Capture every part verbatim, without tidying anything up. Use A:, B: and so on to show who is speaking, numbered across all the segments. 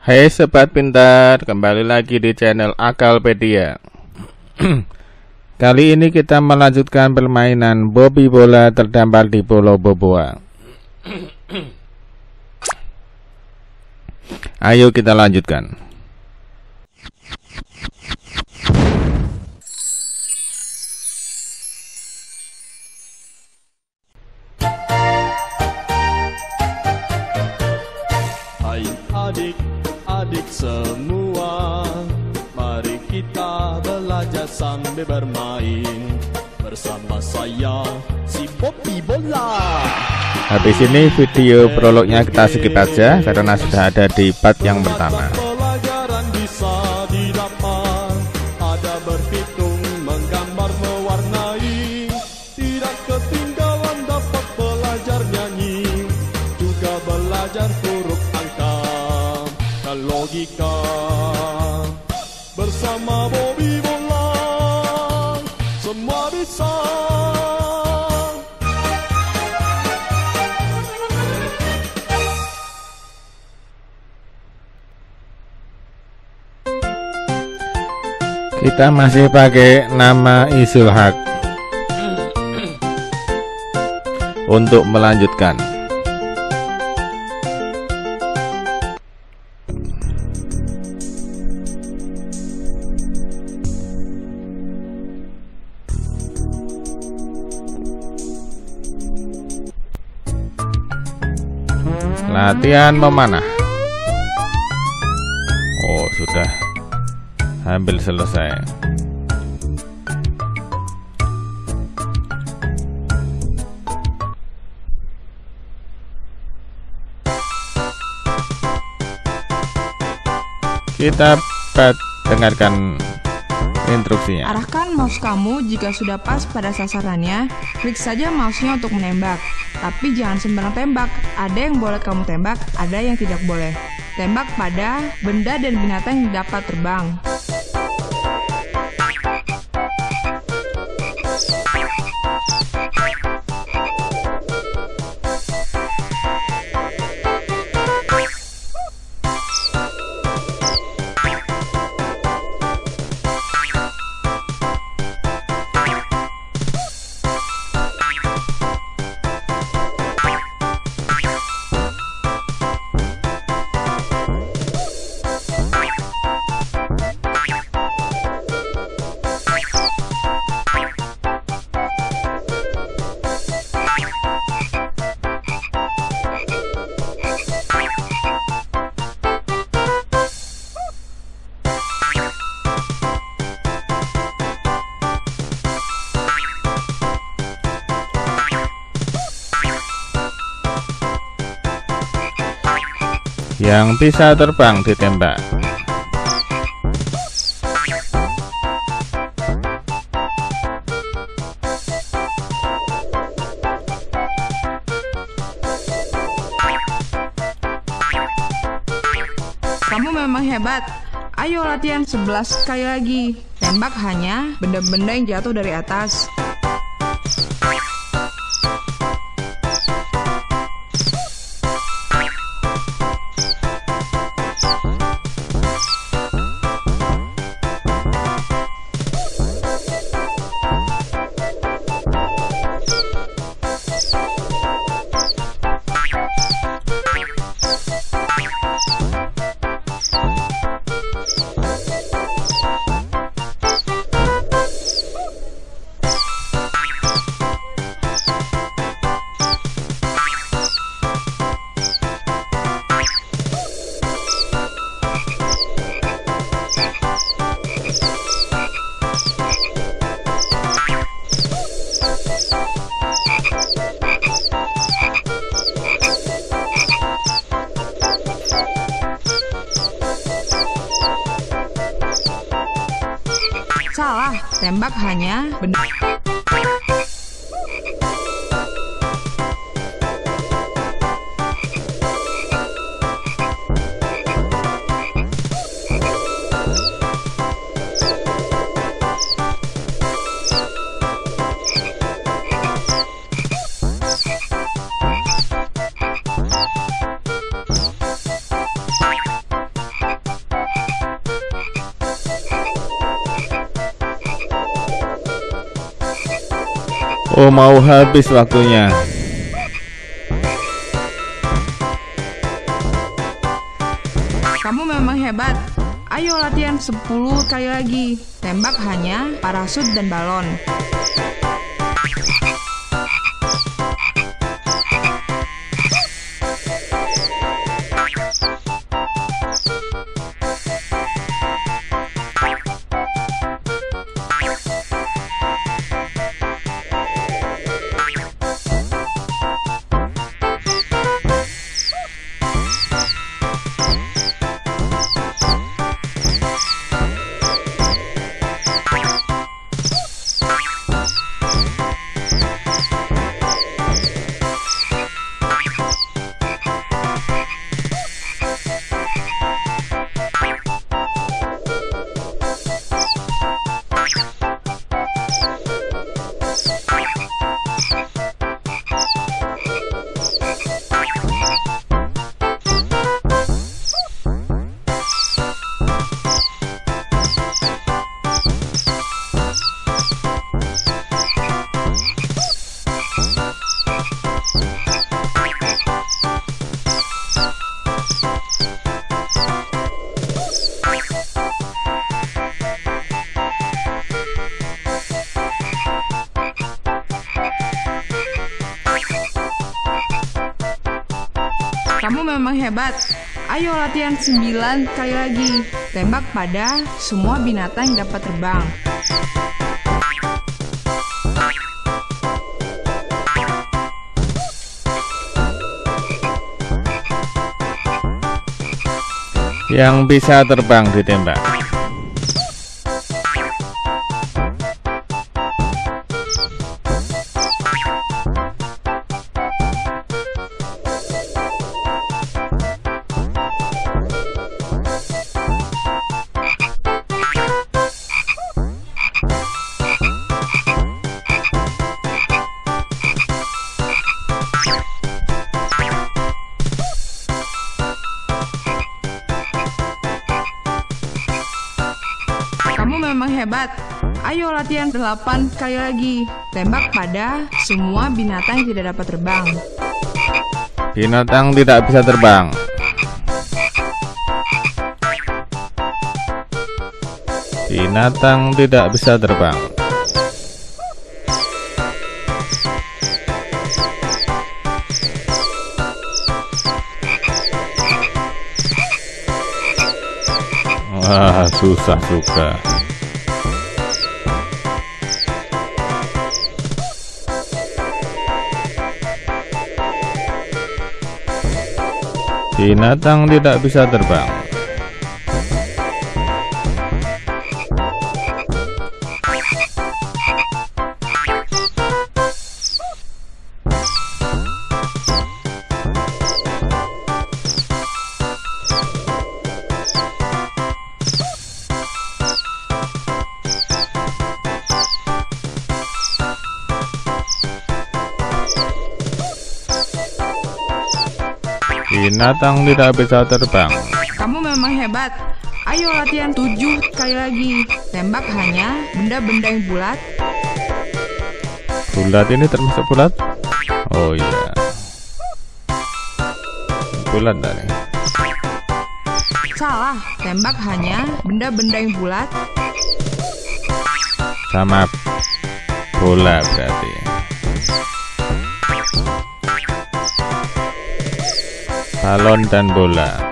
A: Hai sobat pintar, kembali lagi di channel Akalpedia. Kali ini kita melanjutkan permainan Bobby bola terdampar di Pulau Boboa. Ayo kita lanjutkan.
B: Hai adik-adik semua, mari kita belajar sambil bermain bersama saya, si Bobby bola.
A: Habis ini video prolognya kita skip aja karena sudah ada di part yang pertama.
B: Pelajaran bisa didapat, ada berhitung, menggambar, mewarnai. Tidak ketinggalan dapat belajar nyanyi, juga belajar huruf angka dan logika. Bersama Bobby bola semua bisa.
A: Kita masih pakai nama Isul Haq untuk melanjutkan. Latihan memanah. Oh, sudah hampir selesai. Kita dengarkan instruksinya.
C: Arahkan mouse kamu jika sudah pas pada sasarannya. Klik saja mouse-nya untuk menembak. Tapi jangan sembarang tembak. Ada yang boleh kamu tembak, ada yang tidak boleh. Tembak pada benda dan binatang yang dapat terbang.
A: Yang bisa terbang ditembak.
C: Kamu memang hebat. Ayo latihan sebelas kali lagi. Tembak hanya benda-benda yang jatuh dari atas. Salah, tembak hanya benda.
A: Oh, mau habis waktunya.
C: Kamu memang hebat. Ayo latihan sepuluh kali lagi. Tembak hanya parasut dan balon. Kamu memang hebat. Ayo latihan sembilan kali lagi. Tembak pada semua binatang yang dapat terbang.
A: Yang bisa terbang ditembak.
C: Kamu memang hebat. Ayo latihan delapan kali lagi. Tembak pada semua binatang yang tidak dapat terbang.
A: Binatang tidak bisa terbang. Binatang tidak bisa terbang. Wah, susah juga. Binatang tidak bisa terbang. Binatang tidak bisa terbang.
C: Kamu memang hebat. Ayo latihan tujuh kali lagi. Tembak hanya benda-benda yang bulat.
A: Bulat ini termasuk bulat? Oh iya. Bulat tadi.
C: Salah. Tembak hanya benda-benda yang bulat.
A: Sama bola berarti. Balon dan bola.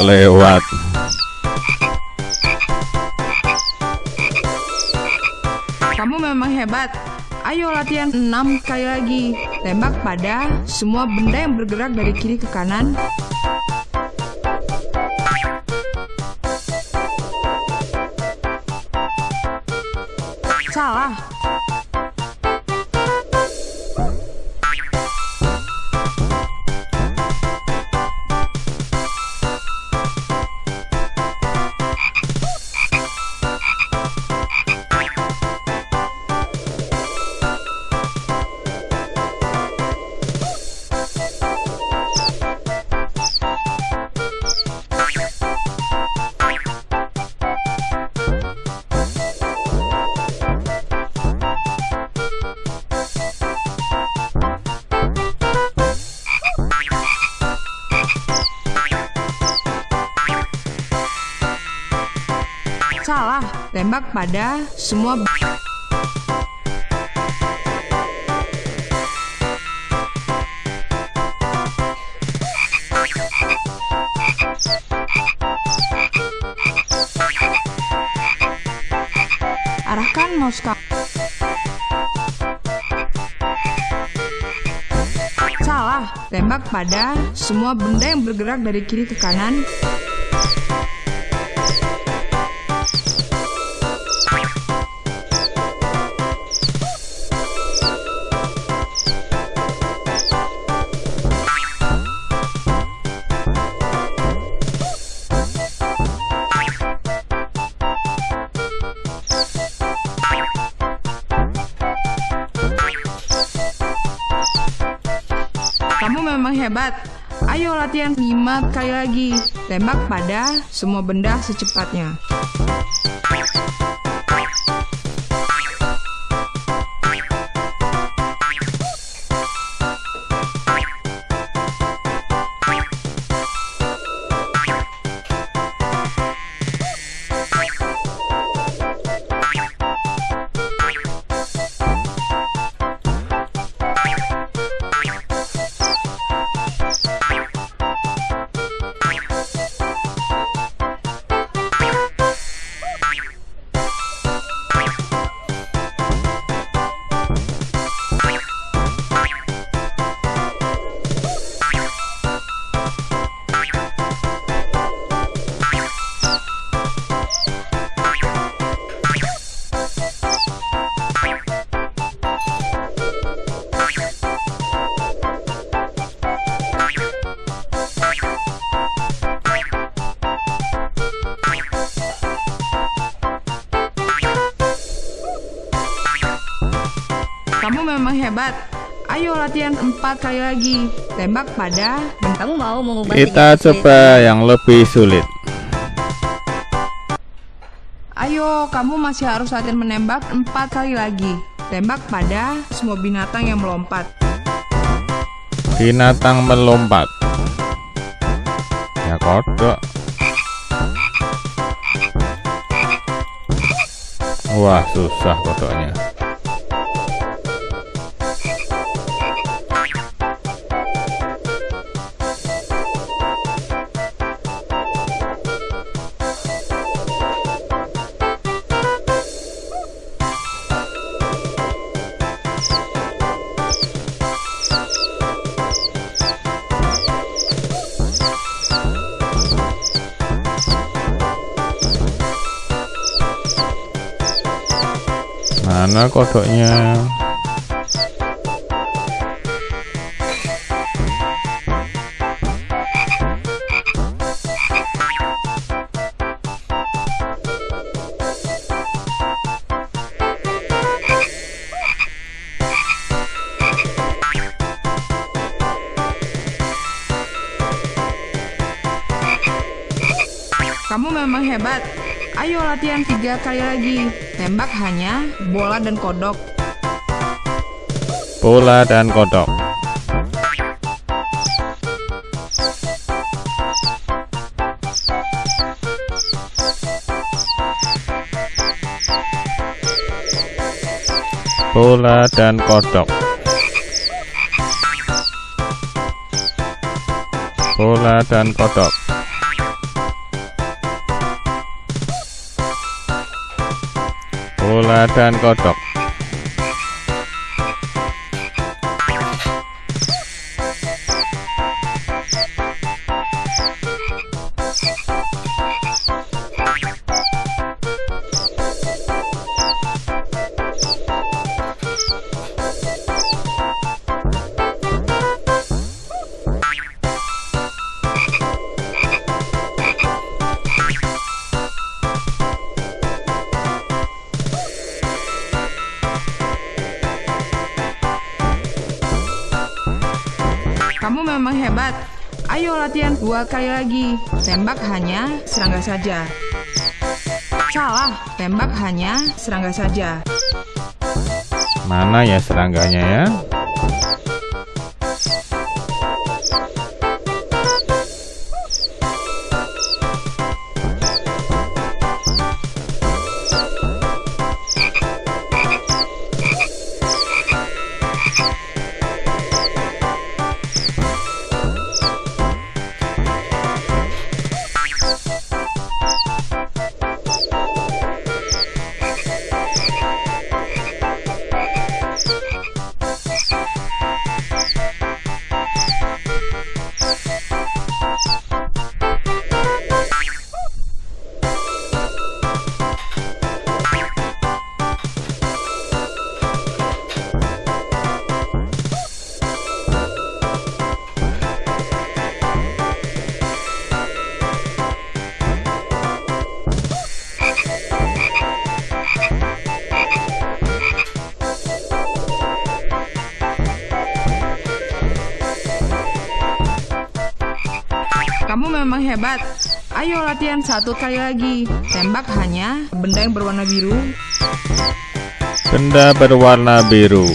A: Kelewat.
C: Kamu memang hebat. Ayo latihan enam kali lagi. Tembak pada semua benda yang bergerak dari kiri ke kanan. Salah. Salah. Tembak pada semua arahkan mouse kamu. Salah. Tembak pada semua benda yang bergerak dari kiri ke kanan. Kamu memang hebat. Ayo latihan lima kali lagi. Tembak pada semua benda secepatnya. Kamu memang hebat. Ayo latihan empat kali lagi. Tembak pada benda.
D: Kamu mau mengubah
A: Kita coba yang lebih sulit.
C: Ayo, kamu masih harus latihan menembak empat kali lagi. Tembak pada semua binatang yang melompat.
A: Binatang melompat. Ya kodok. Wah, susah kodoknya. Mana kodoknya?
C: Kamu memang hebat. Ayo latihan tiga kali lagi. Tembak hanya bola dan kodok.
A: Bola dan kodok. Bola dan kodok. Bola dan kodok. bola dan kodok.
C: Kamu memang hebat. Ayo latihan dua kali lagi. Tembak hanya serangga saja. Salah, tembak hanya serangga saja.
A: Mana ya serangganya ya?
C: Kamu memang hebat. Ayo latihan satu kali lagi. Tembak hanya benda yang berwarna biru.
A: Benda berwarna biru.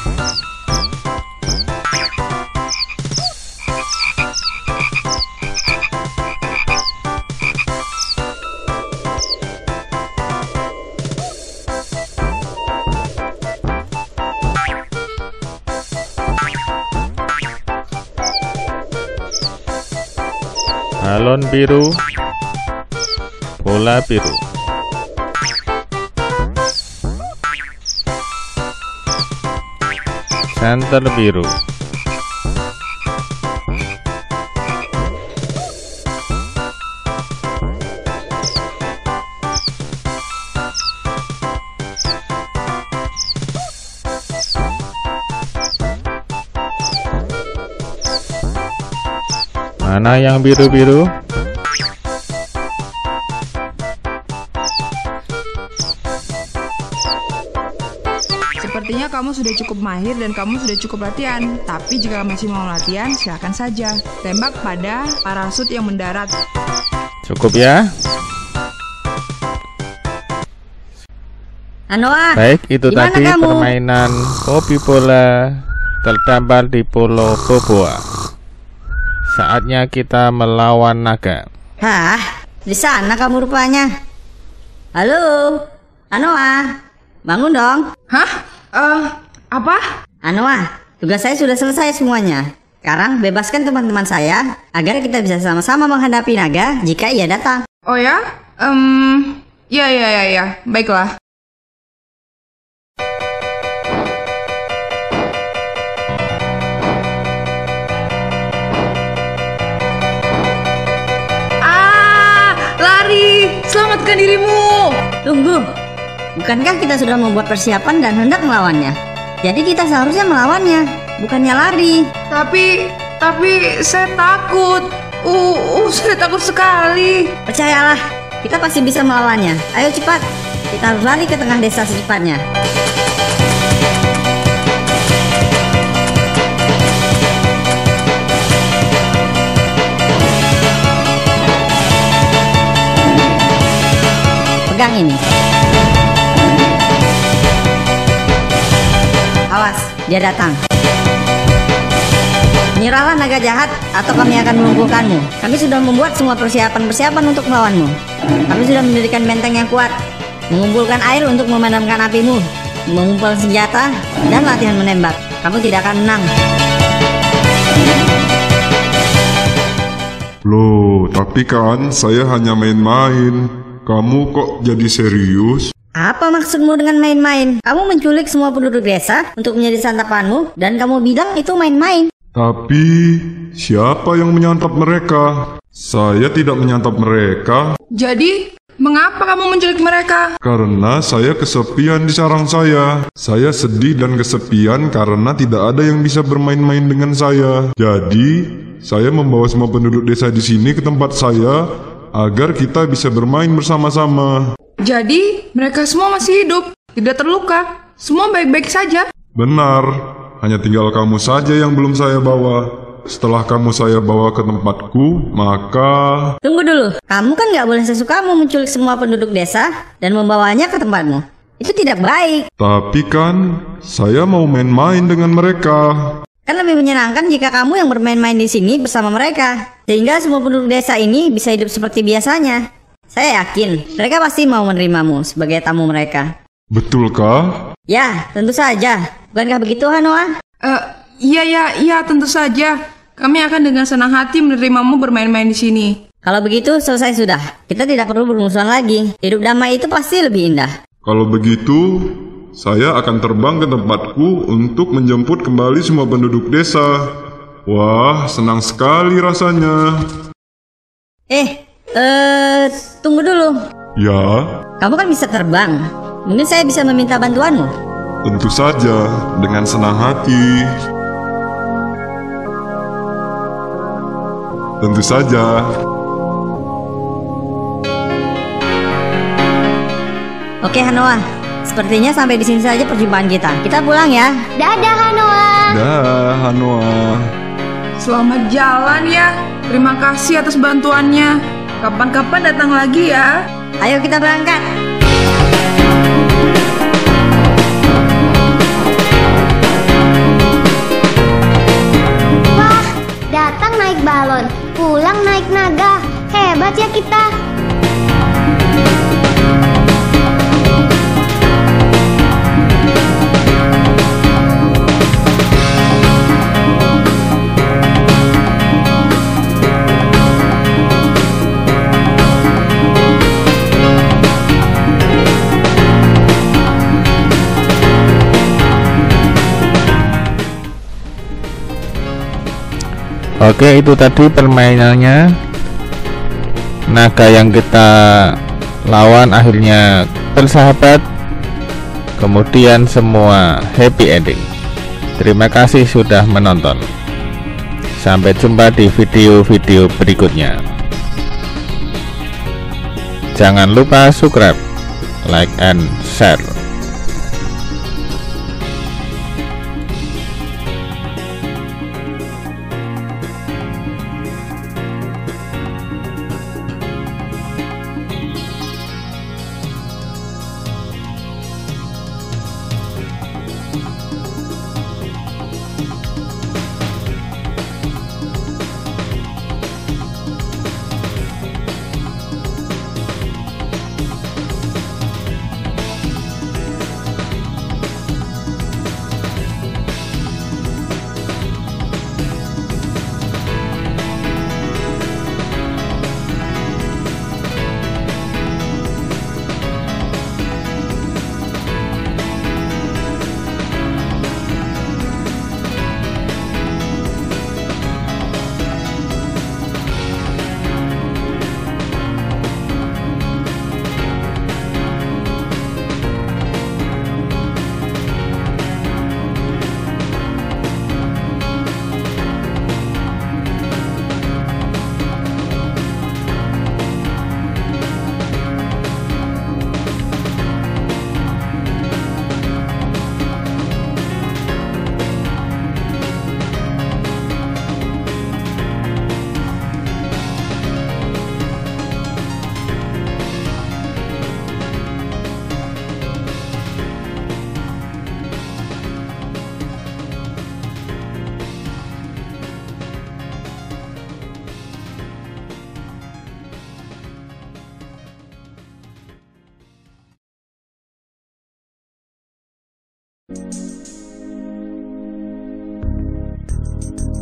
A: Balon biru, bola biru. Senter biru. Mana yang biru-biru?
C: Sepertinya kamu sudah cukup mahir dan kamu sudah cukup latihan. Tapi jika masih mau latihan, silakan saja. Tembak pada parasut yang mendarat.
A: Cukup ya?
D: Anoa,
A: Baik, itu
D: gimana
A: tadi
D: kamu?
A: permainan hobi bola terdampar di Pulau Boboa. Saatnya kita melawan naga.
D: Hah, di sana kamu rupanya. Halo, Anoa, bangun dong.
C: Hah? Eh, apa?
D: Anoa, tugas saya sudah selesai semuanya. Sekarang bebaskan teman-teman saya agar kita bisa sama-sama menghadapi naga jika ia datang.
C: Oh ya? Um, ya, ya, ya, ya. Baiklah. Selamatkan dirimu.
D: Tunggu, bukankah kita sudah membuat persiapan dan hendak melawannya? Jadi kita seharusnya melawannya, bukannya lari.
C: Tapi, tapi saya takut. Uh, uh, saya takut sekali.
D: Percayalah, kita pasti bisa melawannya. Ayo cepat, kita harus lari ke tengah desa secepatnya. Pegang ini. Awas, dia datang. Menyerahlah naga jahat atau kami akan melumpuhkanmu. Kami sudah membuat semua persiapan-persiapan untuk melawanmu. Kami sudah mendirikan benteng yang kuat, mengumpulkan air untuk memadamkan apimu, mengumpulkan senjata, dan latihan menembak. Kamu tidak akan menang.
E: Loh, tapi kan saya hanya main-main. Kamu kok jadi serius?
D: Apa maksudmu dengan main-main? Kamu menculik semua penduduk desa untuk menjadi santapanmu dan kamu bilang itu main-main.
E: Tapi, siapa yang menyantap mereka? Saya tidak menyantap mereka.
C: Jadi, mengapa kamu menculik mereka?
E: Karena saya kesepian di sarang saya. Saya sedih dan kesepian karena tidak ada yang bisa bermain-main dengan saya. Jadi, saya membawa semua penduduk desa di sini ke tempat saya agar kita bisa bermain bersama-sama.
C: Jadi, mereka semua masih hidup, tidak terluka, semua baik-baik saja.
E: Benar, hanya tinggal kamu saja yang belum saya bawa. Setelah kamu saya bawa ke tempatku, maka...
D: Tunggu dulu, kamu kan nggak boleh sesukamu menculik semua penduduk desa dan membawanya ke tempatmu. Itu tidak baik.
E: Tapi kan, saya mau main-main dengan mereka.
D: Kan lebih menyenangkan jika kamu yang bermain-main di sini bersama mereka, sehingga semua penduduk desa ini bisa hidup seperti biasanya. Saya yakin mereka pasti mau menerimamu sebagai tamu mereka.
E: Betulkah?
D: Ya, tentu saja. Bukankah begitu, Hanoa?
C: Uh, iya, iya, iya, tentu saja. Kami akan dengan senang hati menerimamu bermain-main di sini.
D: Kalau begitu, selesai sudah. Kita tidak perlu bermusuhan lagi. Hidup damai itu pasti lebih indah.
E: Kalau begitu, saya akan terbang ke tempatku untuk menjemput kembali semua penduduk desa. Wah, senang sekali rasanya.
D: Eh, eh, tunggu dulu.
E: Ya,
D: Kamu kan bisa terbang. Mungkin saya bisa meminta bantuanmu.
E: tentu saja, dengan senang hati. Tentu saja.
D: Oke, Hanoa. Sepertinya sampai di sini saja perjumpaan kita. Kita pulang ya.
F: Dadah Hanoa.
E: Dah, Hanoa.
C: Selamat jalan ya. Terima kasih atas bantuannya. Kapan-kapan datang lagi ya.
D: Ayo kita berangkat.
F: Wah, datang naik balon, pulang naik naga. Hebat ya kita.
A: Oke, itu tadi permainannya. Naga yang kita lawan akhirnya bersahabat. Kemudian semua happy ending. Terima kasih sudah menonton. Sampai jumpa di video-video berikutnya. Jangan lupa subscribe, like, and share.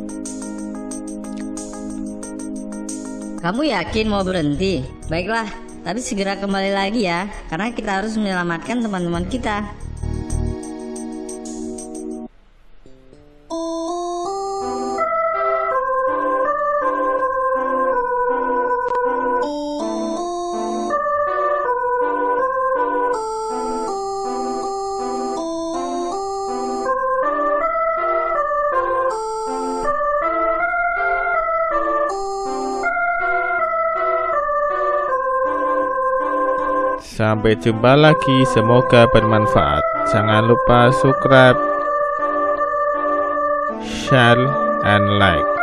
D: Kamu yakin mau berhenti? Baiklah, Tapi segera kembali lagi ya, karena kita harus menyelamatkan teman-teman kita.
A: Sampai jumpa lagi, semoga bermanfaat. Jangan lupa subscribe, share, and like.